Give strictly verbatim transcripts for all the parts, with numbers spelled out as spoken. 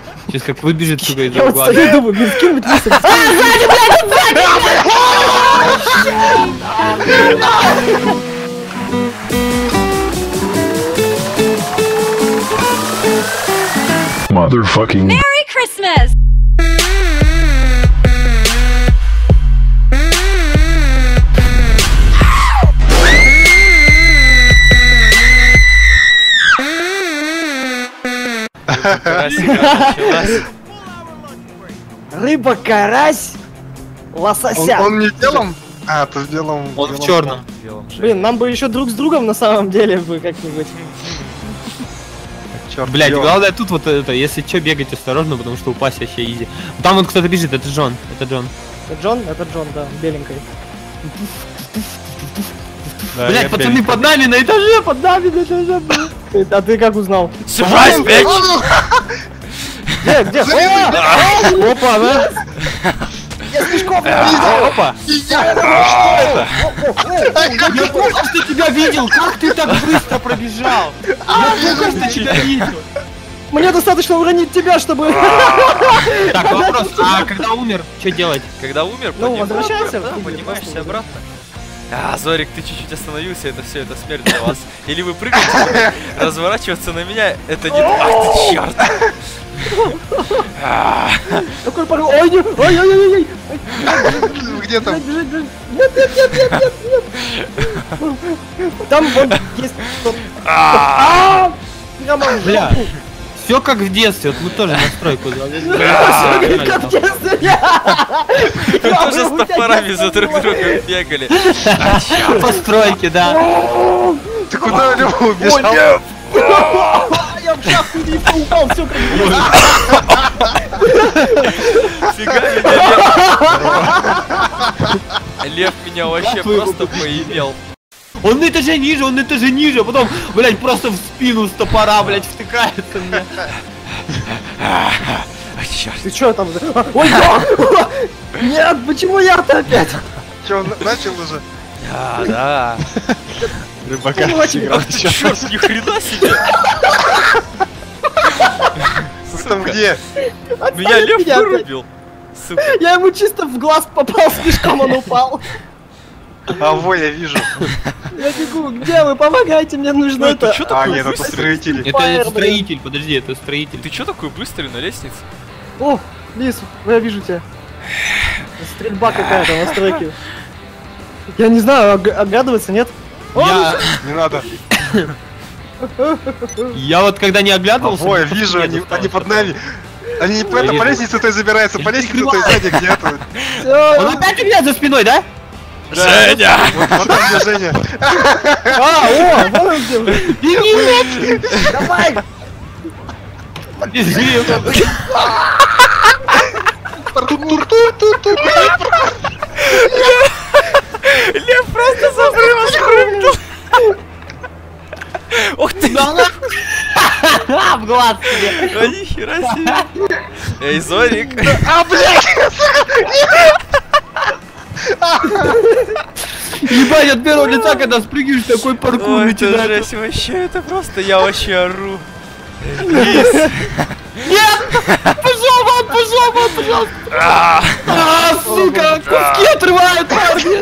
Сейчас как выбежит, сука, из Я вот угла. стою, думаю, блин, скинуть лисок. А, сзади, блядь, Motherfucking Merry Christmas! рыба, карась, лосося. Он, он не делом? А, то в делом... Он в делом- черном. Блин, нам бы еще друг с другом на самом деле бы как-нибудь. Черт, Блять, делом. главное тут вот это, если что, бегать осторожно, потому что упасть вообще изи. Там вот кто-то бежит, это Джон, это Джон. Это Джон? Это Джон, да, беленькой. Блять, пацаны под нами на этаже, под нами на этаже, блин. А ты как узнал? Surprise, bitch! Где, где? О, опа, да? Я слишком Опа! Я только что тебя видел, как ты так быстро пробежал? Я только что тебя видел. Мне достаточно уронить тебя, чтобы... Так, вопрос, а когда умер, что делать? Когда умер, Ну, поднимаешься, возвращайся, да, ты поднимаешься просто обратно. А, Зорик, ты чуть-чуть остановился, это все, это смерть для вас. Или вы прыгаете, разворачиваться на меня, это не... Ах ты черт! Такой порыв. Ой, не- ой, ой, ой, ой, Где там? бежать, бежать. Нет, нет, нет, нет, нет, нет. Там вот есть... тот- А! Прямо в Бля, жопу. все как в детстве, вот мы тоже на стройку залезли. Всё как в детстве. Вы тоже с топорами за друг другом бегали. По стройке, да. Ты куда Лёва убежал? Я в шахту не упал, все как Фига меня, Лев. Лев меня вообще просто поимел. Он на этаже ниже, он на этаже ниже, а потом, блядь, просто в спину с топора, блядь, втыкается мне. Черт. Ты чё там? А, ой, да! Нет, почему я-то опять? Че, он начал уже? Да, да. Рыбака Ну, очень сыграл. Ах ты черт, ни хрена себе. Вы там где? Меня Лев меня опять. вырубил. Сука. Я ему чисто в глаз попал, слишком он упал. А, во, я вижу. Я бегу, где вы? Помогайте, мне нужно Ну, это это. чё А, такое нет, это быстрый? строители. Это, Фаер, это строитель, подожди, это строитель. Ты чё такой быстрый на лестнице? О, Лис, я вижу тебя. Стрельба какая-то на стройке. Я не знаю, ог- оглядываться, нет? О, Я, Не надо. я вот когда не А, оглядывался... во, я мне вижу, просто они, нет они осталось. под нами. Они не по, Я это, по вижу. лестнице той забираются, по лестнице той сзади где-то. всё. Он опять у меня за спиной, да? Женя! Вот, вот там где Женя. А, о, вон он где. Беги, Давай! бежи. Лев просто с обрыва спрыгнул. Ух ты! Да на- в глаз тебе. А нихера себе! Эй, Зорик! А, блядь! Ебать, от первого лица, когда спрыгиваешь, такой паркур Ой, это начинается. жесть вообще, это просто, я вообще ору. Лис! Пошел вон, пошел вон, пожалуйста. А, А, сука, куски отрывают, парни.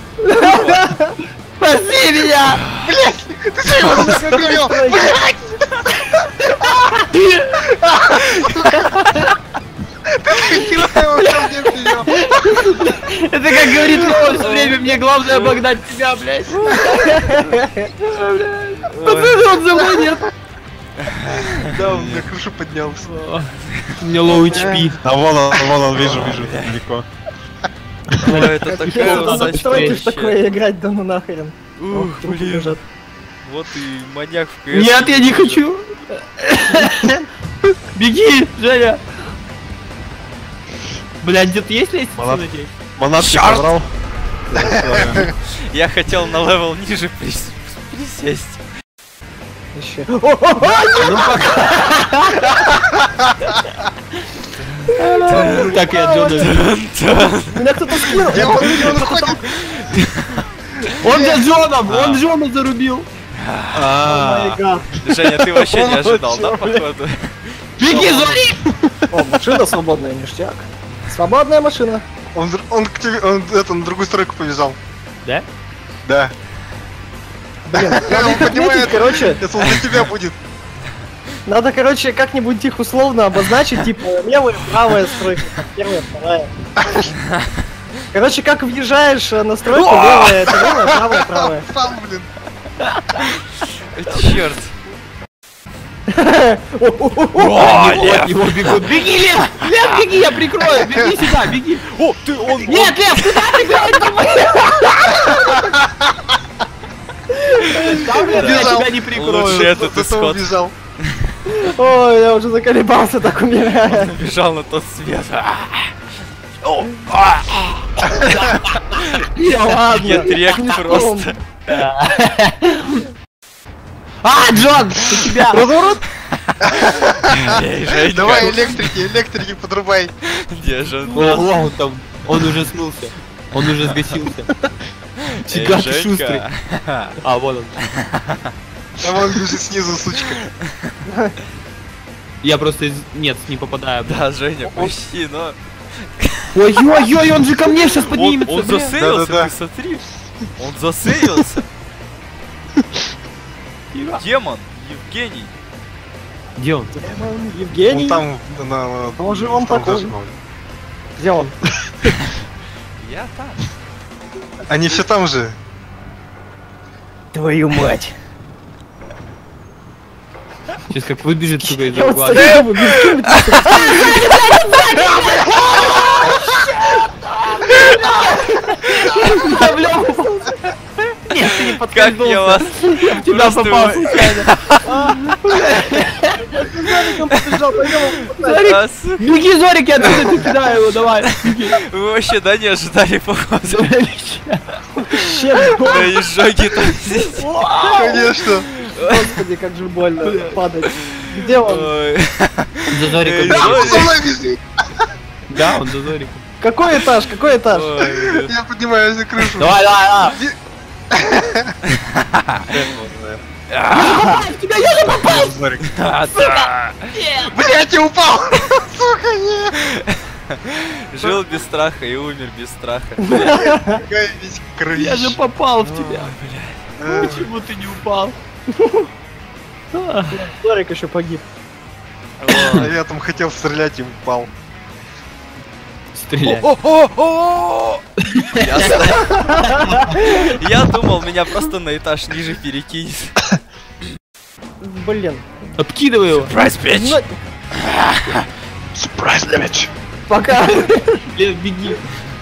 Спаси меня. Ты что его застрелил? Блядь! Ты его там где привел? Это как говорит Лёва все время, мне главное обогнать тебя, блядь. Пацаны, он за мной нет. Да, он на крышу поднялся. У меня лоу эйч пи. А вон он, вон он, вижу, вижу, далеко. ой, это такая На удача стройке ж вообще. такое играть, да ну нахрен. Ух, Ох, трупы блин. лежат. Вот и маньяк в КС. Нет, я не хочу. Беги, Женя. Блядь, где-то есть лестница, Молод- надеюсь? Манатки Чёрт! собрал. Я хотел на левел ниже прис- присесть. Еще. О, о, о, Ну пока. Так я Джона. меня кто-то скинул. Я подвигал, он ходит. Он за Джоном, он Джона зарубил. О май гад. Женя, ты вообще не ожидал, да, походу? Беги, Зори! О, машина свободная, ништяк. Свободная машина. Он, др- он к тебе, он это, на другую стройку побежал. Да? Да. Блин, надо Он их отметить, понимает, короче. это он для тебя будет. Надо, короче, как-нибудь их условно обозначить, типа левая, правая стройка, первая, вторая. Короче, как въезжаешь э, на стройку, левая, это левая, правая, правая. Сам, блин. Черт. О, Лев, его бегут. Беги, Лев! Лев, беги, я прикрою! Беги сюда, беги! О, ты, он... Нет, Лев, куда ты? Там, Лев, я Убежал. тебя не прикрою. Лучше этот Зато исход. убежал. Ой, я уже заколебался, так умираю. Бежал на тот свет. Я ладно. Нет, рек просто. А, Джон, ты тебя! Разворот? Эй, Женька. Давай, электрики, электрики подрубай. Где же? О, он там, он уже смылся. Он уже сгасился. Фига ты шустрый. А, вот он. А вон бежит снизу, сучка. Я просто из... Нет, не попадаю. Да, Женя, почти, но... Ой-ой-ой, он же ко мне сейчас Он, поднимется. он бля. засеялся, Да-да-да. ты смотри. Он засеялся. Демон, Евгений. Где он? Евгений. Он там, на... на- Может, он там такой. зажигал. Где он? Я там. Они все там же. Твою мать. Сейчас как выбежит, сука, из Я вот угла. стою, думаю, блин, кем это? Я в лёгу попался. Нет, ты не Как подкольнулся. я вас... Я в тебя Просто попал вы- случайно. А, я с Зориком побежал, пойдем. А, сука, Беги, Зорик, я отсюда ты кидаю его, давай. Вы вообще, да, не ожидали, походу? Вообще, больно. Да и жоги там здесь. Конечно. Господи, как же больно падать. Где он? Ой. За Эй, Зориком. Да, Зорик. со мной бежит. Да, он за Зориком. Какой этаж? Какой этаж? Ой, блин. Я поднимаюсь на крышу. Давай, давай, давай. Зорик. А, да. Блять, я упал! Сука, нет! Жил без страха и умер без страха. Какая весь кровища. Я же попал в тебя. Э, Почему ты не упал? Зорик еще погиб. А я там хотел стрелять и упал. Стреляй. О-о-о-о! Я ста- Я думал, меня просто на этаж ниже перекинет. Блин. Откидывай его. Прайс пич! Ну, Surprise damage. пока. Лев, беги.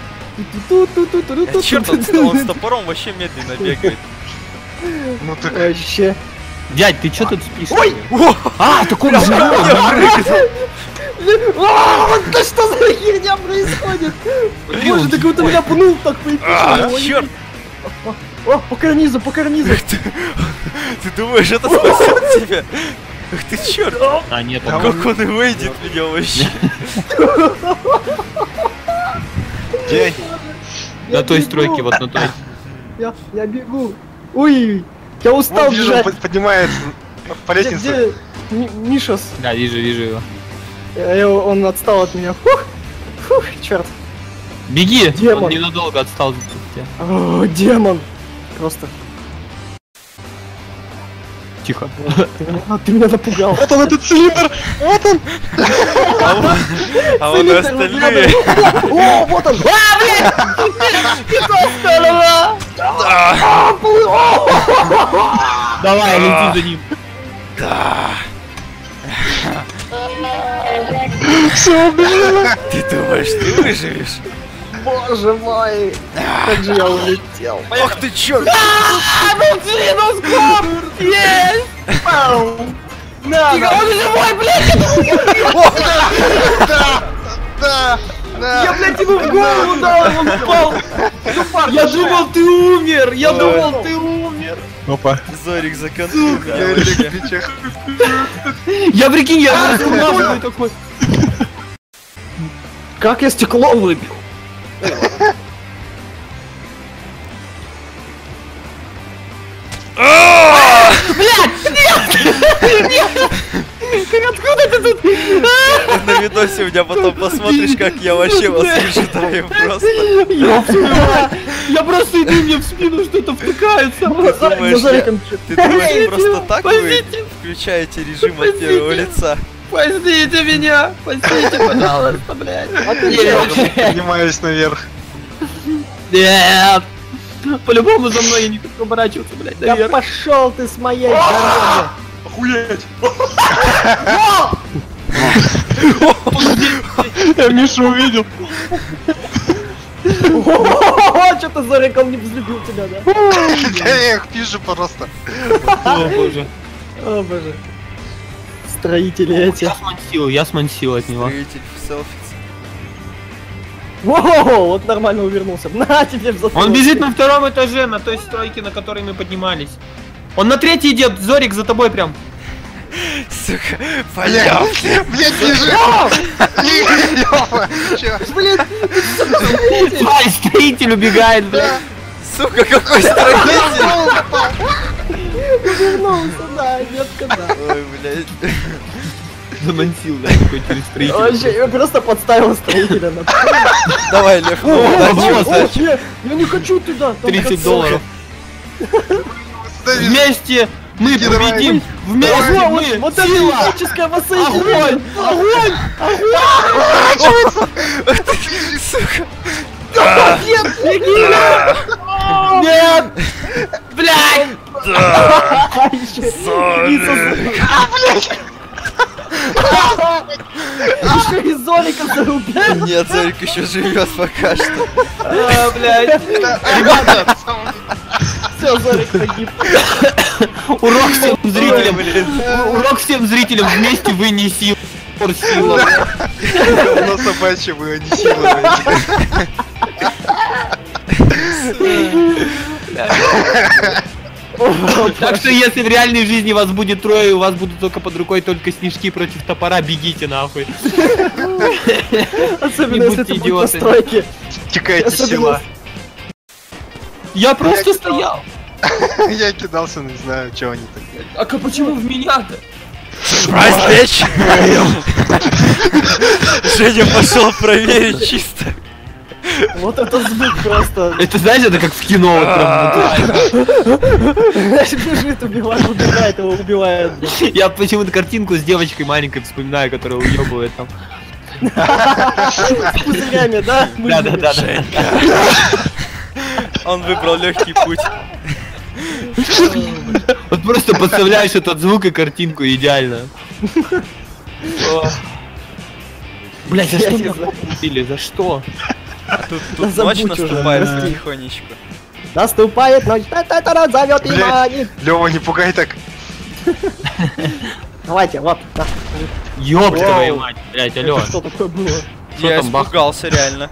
Черт, он, он с топором вообще медленно бегает. Ну так, Вообще. Дядь, ты что тут спишь? Ой! А, так он живой. А, да что за херня происходит? Боже, ты кого-то меня пнул так по А, эпичному. черт! О, по карнизу, по карнизу. Ты думаешь, это спасет тебя? Ах ты черт! А, нет, Да он... Как он и выйдет меня вообще? день. На той бегу. стройке, вот на той. Я, я бегу. Ой, я устал Вот вижу, бежать. под- поднимается по Где, лестнице. где Ми- Мишас? Да, вижу, вижу его. Э, э, Он отстал от меня. Фух, фух, черт. Беги! Демон. Он ненадолго отстал от тебя. О, демон. Просто. Тихо. Ты меня, ты меня напугал. Вот он, этот цилиндр! Вот он! А вон- а вон и Цилиндр остальные. разрядом. О, вот он. А, блядь! Не то сторона. А, пол- о! Давай, лети за ним. Всё, убежала. Ты думаешь, ты выживешь? Боже мой. Как же я улетел. Ах ты черт! А, ну циноскоп! Есть! Пау! На, на. Он живой, блядь! Да! Да! Да! Я, блядь, ему в голову дал, он упал! Я думал, ты умер! Я думал, ты умер! Опа. Зорик законтрил меня Я вообще. электричек. Я прикинь, я размазываю такой. Как я стекло выбил? откуда ты тут? На видосе у меня потом посмотришь, как я вообще вас выжидаю просто. Я просто иду, мне в спину что-то втыкается. Думаешь, я- ты думаешь, просто так вы включаете режим от первого лица? Спасите меня! Спасите, пожалуйста, блядь! Поднимаюсь наверх. Нет! По-любому за мной я не хочу оборачиваться, блядь, Да наверх. пошел ты с моей дороги! Охуеть! Я Мишу увидел. Что-то Зорик, он не взлюбил тебя, да? Да я их вижу просто. О, боже. О боже. Строители эти. Я смансил, я смансил от него. Строитель в селфи. Воу, вот нормально увернулся. На тебе в затылок. Он бежит на втором этаже, на той стройке, на которой мы поднимались. Он на третий идет, Зорик, за тобой прям. Сука, пойдем. Блять, бежи! Ёпа! Чё? Блин, Тварь, строитель убегает, блядь. Сука, какой строитель! увернулся, да, детка, да. Ой, блядь. Замансил, да, такой через строитель. Вообще, я просто подставил строителя на. Давай, Лев, ну, О, удачи, о, удачи. нет, я не хочу туда. там тридцать концовка. долларов. Вместе мы Иди, давай. победим! Давай, Вместе вот, мы! вот это Сила! электрическое воссоединение! Огонь! Сука. Нет, беги! Нет! Блядь! Еще Еще и Зорика зарубил! Нет, Зорик еще живет пока что. А, блядь! Ребята! Все, Зорик погиб. Урок всем зрителям! блин. Урок всем зрителям вместе вы не сила. Сила. Но собачье было не сила. Так что если в реальной жизни вас будет трое, и у вас будут только под рукой только снежки против топора, бегите нахуй. Особенно Не если будьте это будут идиотами. настройки. Текайте Особенно села. Я просто Я стоял. Я кидался, не знаю, что они так делают. А как- почему в меня-то? Surprise, bitch! Женя пошел проверить чисто. Вот это звук просто. Это, знаете, это как в кино вот прям. Знаешь, бежит, убивает, убивает, его убивает. Я почему-то картинку с девочкой маленькой вспоминаю, которая уебывает там. С пузырями, да? Да, да, да, да. Он выбрал легкий путь. Вот просто подставляешь этот звук и картинку идеально. Блять, за Я что не меня знаю. купили? За что? Тут, Да тут ночь забудь уже, наступает да. потихонечку. Наступает ночь, та-та-та, зовет Блядь. внимание. Лёва, не пугай так. Давайте, вот. да. Ёб Вау. твою мать, блять, алё. Это что такое было? Что Я там, бах? испугался реально.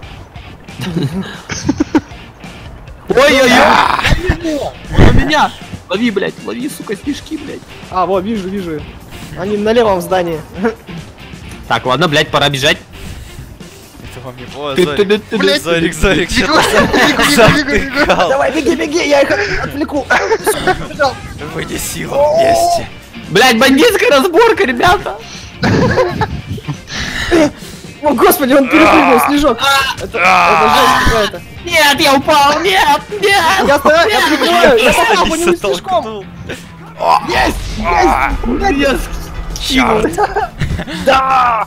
Ой-ой-ой! Он у меня! Лови, блять, лови, сука, снежки, блять. А, вот, вижу, вижу. Они на левом здании. Так, ладно, блять, пора бежать. Это вам не было, Ты- Зорик. ты- ты- Блядь. Зорик, Зорик, Бегу, что-то бегу, бегу, бегу, бегу. завтыкал. Давай, беги, беги, я их от- отвлеку. Побежал. Вы не сила вместе. Блять, бандитская разборка, ребята! О, господи, он перепрыгнул, снежок. Это, это жесть какая-то. Нет, я упал! Нет! Нет! Я стараюсь, я прикрываю, я Просто попал по нему Лиса снежком. толкнул. Есть, Чёрт. Да!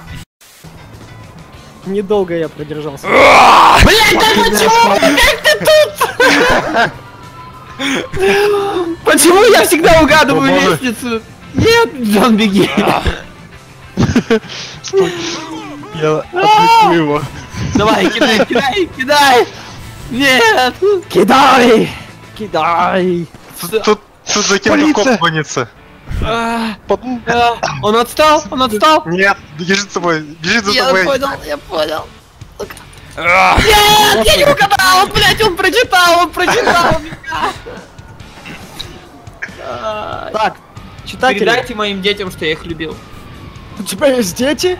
Недолго я продержался. Блять, да почему? Как ты тут? Почему я всегда угадываю О, боже. лестницу? Нет, Джон, беги! Я отвлеку его. Давай, кидай, кидай, кидай! Нет! Кидай! Кидай! Тут, тут за кем-то коп гонится. А, Под- а, Он отстал, он отстал! Нет, бежит за тобой, бежит за Я тобой. понял, я понял. А, Нет, я не угадал, блядь, он прочитал, он прочитал меня! А, Так, читатели, Передайте моим детям, что я их любил. у тебя есть дети?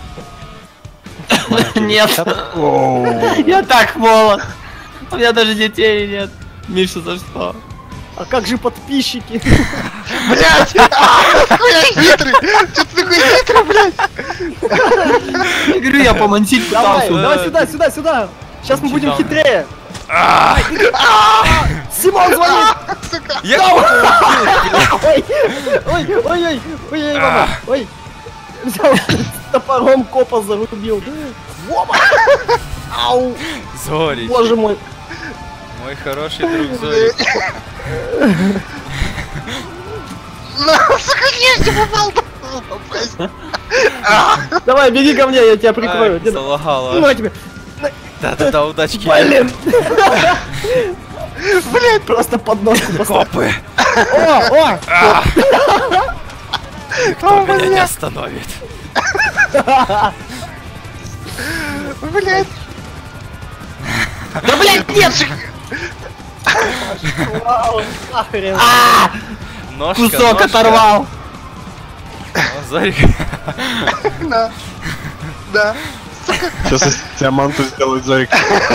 Нет. Я так молод. У меня даже детей нет. Миша, за что? А как же подписчики? Блять! Какой я хитрый! Что ты такой хитрый, блядь. Я говорю, я помансить Давай, пытался. давай сюда, сюда, сюда. Сейчас мы будем Читал. хитрее. Симон звонит. Я... Ой, ой, ой, ой, ой, ой, мама, ой. Взял топором копа зарубил. Вома! Ау! Зорич, Боже мой. мой хороший друг Зорич. На, сука, я не попал. попасть. Давай, беги ко мне, я тебя прикрою. Ай, Деда. залагало. Ну, я тебе. Да-да-да, удачки. Блин! Блин, просто под ножку поставь. Копы. О, о! Кто меня не остановит? Блядь. Да, блядь, нет! Вау, нахрен. Ножка, Кусок ножка. оторвал. О, Зорик. Да. Да. Сейчас из тебя манту сделают, Зорик.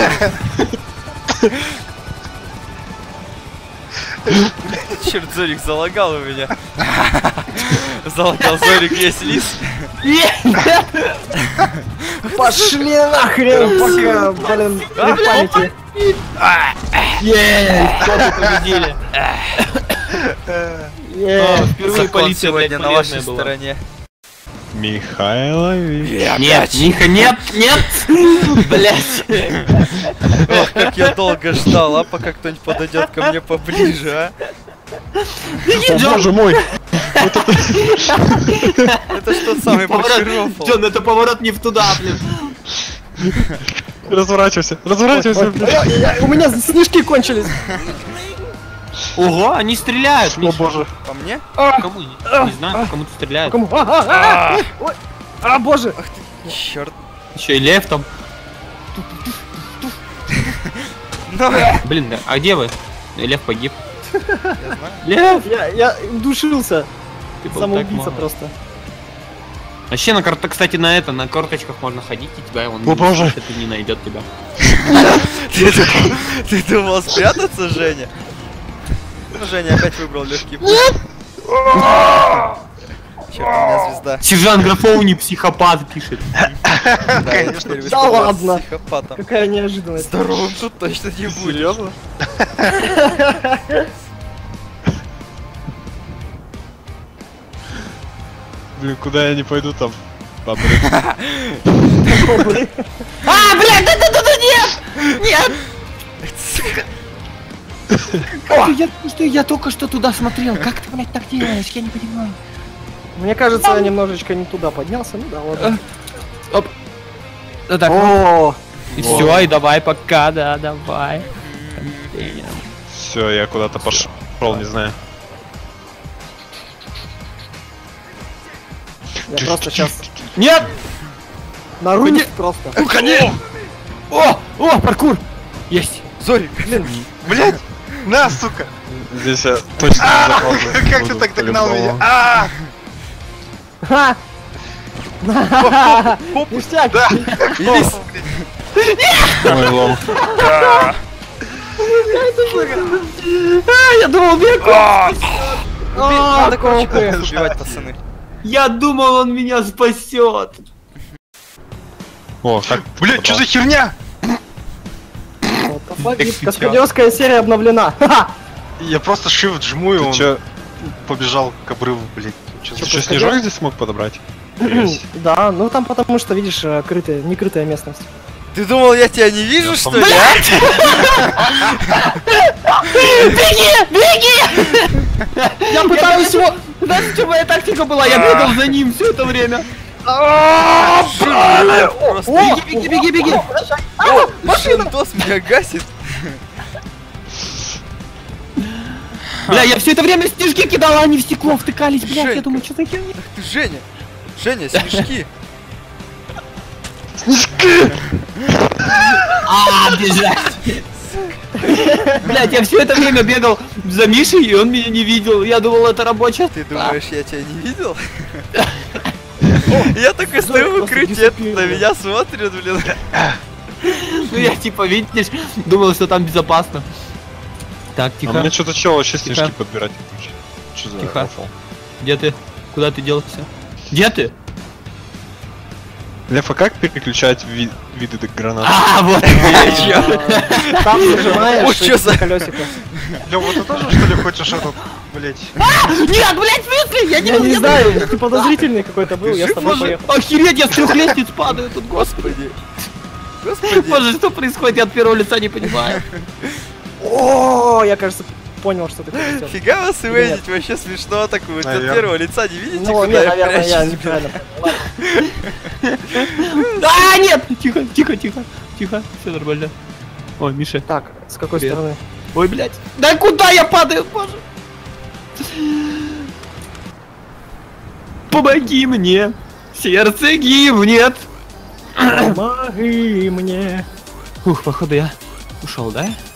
Черт, Зорик залагал у меня. Залагал Зорик весь лист. Нет! Пошли нахрен, пока, блин, при памяти. Есть! Что-то победили. Есть. Впервые Закон полиция, сегодня блядь, на вашей полезная была. стороне. Михайлович. Нет, Миха, нет, нет! Блять! Ох, как я долго ждал, а пока кто-нибудь подойдет ко мне поближе, а? О, боже мой! Это что самый большой рофл? Джон, это поворот не в туда, блин. Разворачивайся, разворачивайся. Я- я- У меня снежки кончились. Ого, они стреляют, О Миша. боже. По мне? Кому? Не знаю, кому-то стреляют. Кому? А, а, а, ой. А, боже. Черт. Еще и лев там. Ну, Блин, да, а где вы? Лев погиб. я знаю. Лев! Я, я душился. Ты был так Самоубийца мало. просто. Вообще, на карта, кстати, на это, на корточках можно ходить, и тебя он О, боже. это не найдет тебя. Ты думал- Ты думал спрятаться, Женя? Ну, Женя опять выбрал легкий путь. Черт, у меня звезда. Сержант Графоуни психопат пишет. Да, я теперь Да выставляю ладно. психопатом. Какая неожиданность. Здоровым тут точно не будет. Серьезно? Блин, куда я не пойду там? Бобры. Бобры. А, блядь, да, да, да, да, нет! Нет! Как ты, я, что, я только что туда смотрел. Как ты, блядь, так делаешь? Я не понимаю. Мне кажется, я немножечко не туда поднялся. Ну да, ладно. Ну так, О, и все, и давай пока, да, давай. Все, я куда-то пошел, не знаю. я просто сейчас Нет! на руне просто. О! О, паркур! Есть! Зорик, Блядь. На, сука. Здесь я точно не запомню. Как ты Буду так догнал по-любому. меня? А, Ха! Ништяк! да. Ой, лол. А, я думал, Беку! надо, короче, копов убивать, пацаны. Я думал, он меня спасет! О, как? Блядь, что за херня? Каскадерская серия обновлена. Ха-ха! Я просто shift жму и Ты он чё, побежал к обрыву, блядь. Чё ты за- чё, снежок здесь смог подобрать? Да, ну там потому что, видишь, э, крытая, некрытая местность. Ты думал, я тебя не вижу, что ли, Я пытаюсь его... Знаете, что моя тактика была? Я бегал за ним все это время. а? Просто О, беги, беги, беги! Шинтос меня гасит. Бля, я все это время снежки кидал, а они в стекло втыкались, блядь, я Женька. думаю, что за херня? Ты Женя. Женя, снежки. А, бежать! Блять, я все это время бегал за Мишей, и он меня не видел. Я думал, это рабочая. Ты думаешь, я тебя не видел? Я такой стою в просто укрытии, дисаппирует. на меня смотрят, блин. Ну я типа, видишь, думал, что там безопасно. Так, А тихо. мне что-то чел вообще снежки Тихо. подбирать не учит. Что за Тихо. рофл? Где ты? Куда ты делся? Где ты? Лев, а как переключать ви- виды гранат? А, вот. Там нажимаешь Ой, чё за- колесико. Лёва, ты тоже что ли хочешь этот, блять? Нет, блядь, в смысле? Я не Я не знаю, ты подозрительный какой-то был, я с тобой Боже, поехал. охереть, я с трех лестниц падаю тут, господи. Господи. Боже, что происходит, я от первого лица не понимаю. О, я, кажется, понял, что ты хочешь сделать. Фига вас имейдить, вообще смешно атакуют. От Наверно. первого лица не видите, Ну, куда нет, я наверное, я прячусь? неправильно понял. Ладно. А, нет! Тихо, тихо, тихо, тихо, все нормально. Ой, Миша. Так, с какой Привет. стороны? Ой, блядь. Да куда я падаю, боже? Помоги мне. Сердце гибнет. Помоги мне. Ух, походу я ушел, да?